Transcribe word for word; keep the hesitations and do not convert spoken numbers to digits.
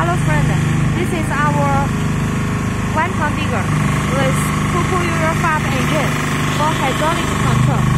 Hello friend, this is our one-ton digger with two-coil fab engine for hydraulic control.